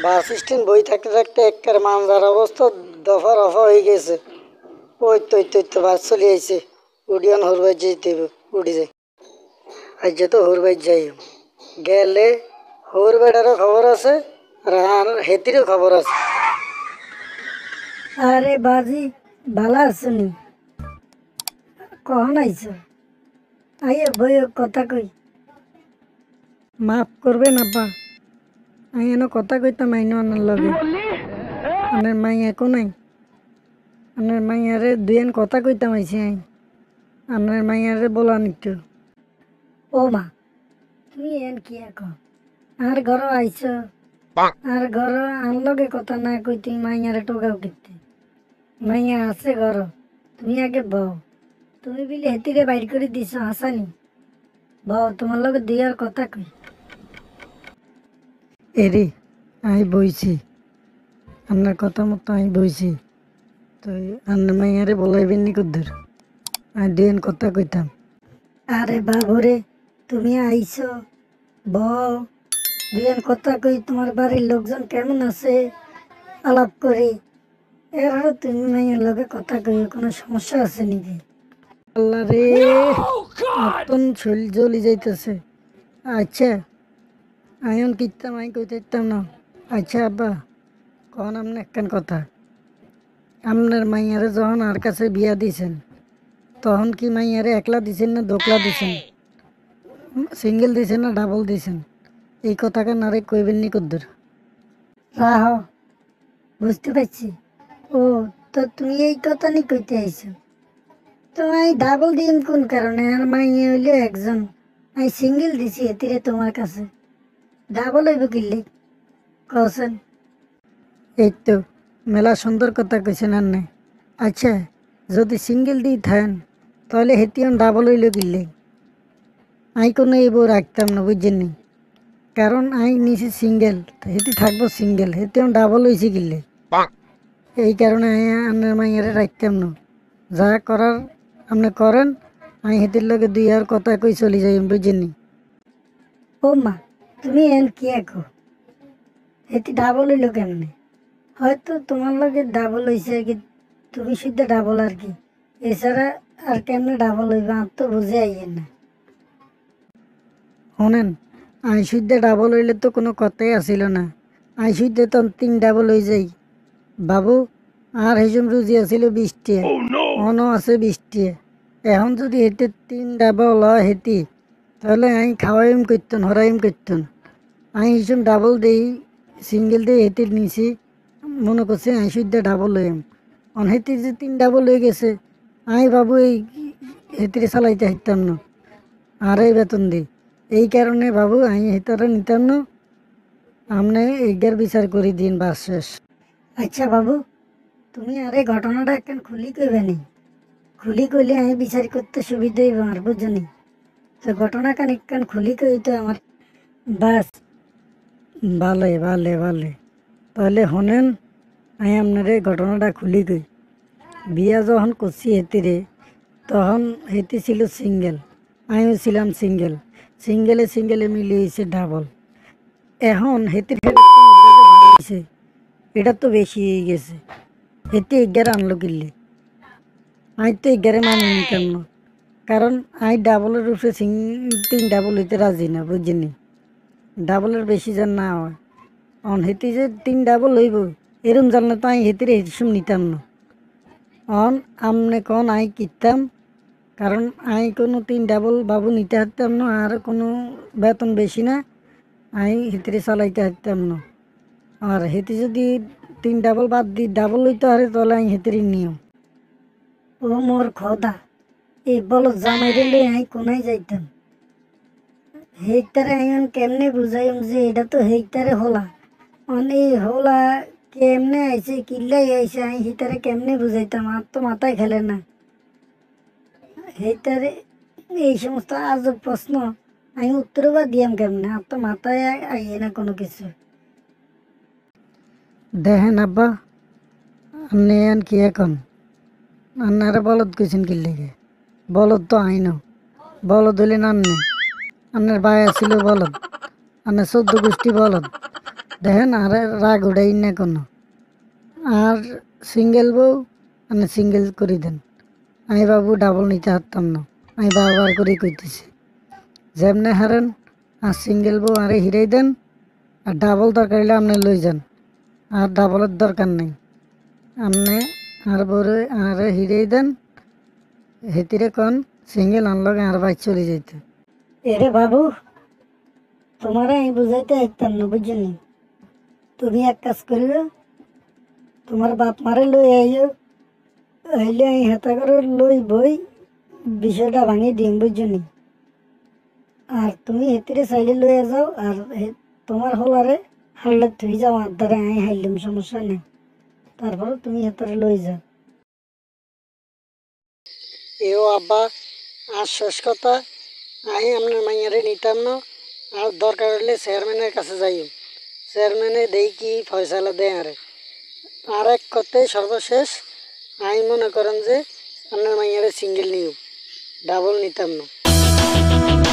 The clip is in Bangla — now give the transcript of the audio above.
বাস স্ট্যান্ড বই থাকতে থাকতে একের মানজার অবস্থা দফা রফা হয়ে গেছে। ওই তো বাস চলে আইছে। উডিয়ান হরবাই যেতে উঠে যাই। আজ তো হরবাই যাই গেলে হর বেটারও খবর আছে আর হেতিরও খবর আছে। আরে বাজি ভালো আছনি? কখন আইছ? আইয়ে বই কথা কই। মাফ করবেন আপা, আমি এনে কথা কইতাম আইনো আনার লগে। আনের মাইয়া কো নাই, আনের মাইয়ারে দুয়েন কথা কইতাম আইছি আই। আনের মাইয়ারে বলা নিত। ও মা, তুমি এন কি কো? আর ঘর আইছ, আর ঘর আন লগে কথা না কই তুমি মাইয়ারে টোকাও কিতে? মাইয়া আছে ঘর, তুমি আগে বউ। তুমি বিলে হেতিরে বাইর করে দিছ হাসানি। বউ তোমার লগে দিয়ার কথা কই। এরে আমি বইছি, আপনার কথা মতো আমি বইছি। তো আন্না মাইয়ারে বলাইবেন নি কদ্দুর, আমি দুয়েন কথা কইতাম। আরে বাবুরে, তুমি আইছো বউ, দুয়েন কথা কই। তোমার বাড়ির লোকজন কেমন আছে আলাপ করি। এর তুমি মাইয়ার লগে কথা কই, কোনো সমস্যা আছে নাকি? আল্লাহ রে, মতন শরীর জ্বলি যাইতেছে। আচ্ছা আয়ন কিতাম আমি কইতে ইতাম না। আচ্ছা আব্বা, কখন আপনি একখান কথা, আপনার মাইয়ারে যখন আর কাছে বিয়া দিছেন তখন কি মাইয়ারে একলা দিছেন না দোকলা দিছেন? সিঙ্গেল দিছেন না ডাবল দিছেন? এই কথাকে নারে কইবেন নি কদ্দুর? রাহ, বুঝতে পারছি। ও তো তুমি এই কথা নি কইতে আইছো। তো আমি ডাবল দিন কোন কারণে? আর মাইয়া হইলে একজন, আমি সিঙ্গেল দিছি এতিরে তোমার কাছে। ডাবল হইব কিনলে কছেন? এই তো মেলা সুন্দর কথা কইছেন আর নাই। আচ্ছা যদি সিঙ্গেল দিয়ে থাকেন তাহলে হেতিয়ান ডাবল হইল কিনলে? আমি কোনো এই বউ রাখতাম না, বুঝছেন নি? কারণ আমি নিছি সিঙ্গেল, হেতি থাকবো সিঙ্গেল, হেতিয়ান ডাবল হয়েছে কিনলে? এই কারণে আমি আপনার মাইয়ারে রাখতাম না। যা করার আপনি করেন, আমি হেতির লগে দুই আর কথা কই চলে যাই, বুঝছেন নি? ও মা, তুমি এন কি একো? হেতি ডাবল হইল কেমনে? হয়তো তোমার লগে ডাবল হয়েছে কি, তুমি শুদ্ধ ডাবল আর কি। এছাড়া আর কেমনে ডাবল হইবে আর তো বুঝে আইয়েন না। শোনেন, আমি শুদ্ধ ডাবল হইলে তো কোনো কথাই আসিল না। আমি শুদ্ধ তো 3 ডাবল হয়ে যাই বাবু। আর হিসুম রুজি আছিল 20 টিয়া, অনও আছে 20 টিয়া। এখন যদি হেতে 3 ডাবল হয় হেতি, তাহলে আমি খাওয়াইম করতেন, হরাইম করতেন। আমি হিসুম ডাবল দেই, সিঙ্গেল দিয়ে হেতির নিছি, মনে করছে আমি শুদ্ধ ডাবল হইম। হেতির যে 3 ডাবল হয়ে গেছে, আমি বাবু এই হেতিরে চালাইতে হাইতাম না, আর এই বেতন দিই। এই কারণে বাবু আমি হেতারা নিতাম না। আপনি এইটার বিচার করে দিন, বাস শেষ। আচ্ছা বাবু, তুমি আরে ঘটনাটা একখান খুলি কইবে নি? খুলি কইলে আমি বিচার করতে সুবিধা হইব আর, বুঝনি? তো ঘটনা কান একখান খুলি কই তো আমার। বাস, ভালে তাহলে শোনেন, আমি আপনারে ঘটনাটা খুলি কই। বিয়া যখন করছি হেতিরে, তখন হেতি ছিল সিঙ্গেল, আমিও ছিলাম সিঙ্গেল। সিঙ্গেলে মিলে হয়েছে ডাবল। এখন হেতির হয়েছে, এটা তো বেশি হয়ে গেছে। হেতি 11 আনলো কিনলে, আমি তো 11 মানি নিতাম না। কারণ আমি ডাবলের উপরে 3 ডাবল হইতে রাজি না, বুঝিনি? ডাবলের বেশি যেন না হয়। হেতি যে 3 ডাবল হইব এরম জানলে তো আমি হেতিরে হিসুম নিতাম না। আমনে কন আমি কিনতাম, কারণ আমি কোনো 3 ডাবল বাবু নিতে হারতাম না, আর কোনো বেতন বেশি না, আমি হেতিরে চালাইতে হারতাম না। আর হেতি যদি 3 ডাবল বাদ দিয়ে ডাবল হইতে হারে, তাহলে আমি হেতিরে নিয়ম। ও মোর খোদা, এই বলো জামাই রেলে আমি কোনায় যাইতাম। হেইটারে আমি কেমনে বুঝাইম যে এটা তো হেইটারে হলা, মানে হলা কেমনে আইছে কিল্লাই আইছে, আমি হেইটারে কেমনে বুঝাইতাম? আর তো মাথায় খেলে না হেইটারে। এই সমস্ত আজব প্রশ্ন আমি উত্তর বা দিয়াম কেমনে? আর তো মাথায় আইয়ে না কোনো কিছু। দেখেন আব্বা, আপনি এন কি এখন আন্নারে বলদ কইছেন কি লেগে? বলদ তো আইন, বলদ হইলে আন্নে, আন্নের ভাই ছিল বলদ, আন্নের 14 গোষ্ঠী বলদ। দেখেন আর রাগ উঠাই না কোনো। আর সিঙ্গেল বউ মানে সিঙ্গেল করে দেন। আমি বাবু ডাবল নিতে পারতাম না। আমি বারবার করে কইতেছি যেমনে হারেন আর সিঙ্গেল বউ আরে হিরাই দেন, আর ডাবল দরকার হলে আপনি লই যান, আর ডাবলের দরকার নেই। আপনি আর বউরে আরে হিরাই দেন, হেতিরে কন সিঙ্গেল আনলগে আর বাইক চলে যাইতে। এরে বাবু, তোমারে আমি বুঝাইতে পারতাম না, বুঝলি? তুমি এক কাজ করিবে, তোমার বাপ মারে লই আইও, আইলে আমি হেতা করে লই বই বিষয়টা ভাঙি দিম, বুঝলি? আর তুমি হেতিরে চাইলে লইয়া যাও, আর তোমার হলারে হারলে তুই যাও, আর দ্বারা আমি হাইলাম, সমস্যা নেই। তারপর তুমি হেতারে লই যাও। এও আব্বা, আর শেষ কথা, আমি আপনার মাইয়ারে নিতাম না। আর দরকার হলে চেয়ারম্যানের কাছে যাই, চেয়ারম্যানে দেই কি ফয়সালা দেয় আরে। আর এক কথায় সর্বশেষ, আমি মনে করেন যে আপনার মাইয়ারে সিঙ্গেল নিও, ডাবল নিতাম না।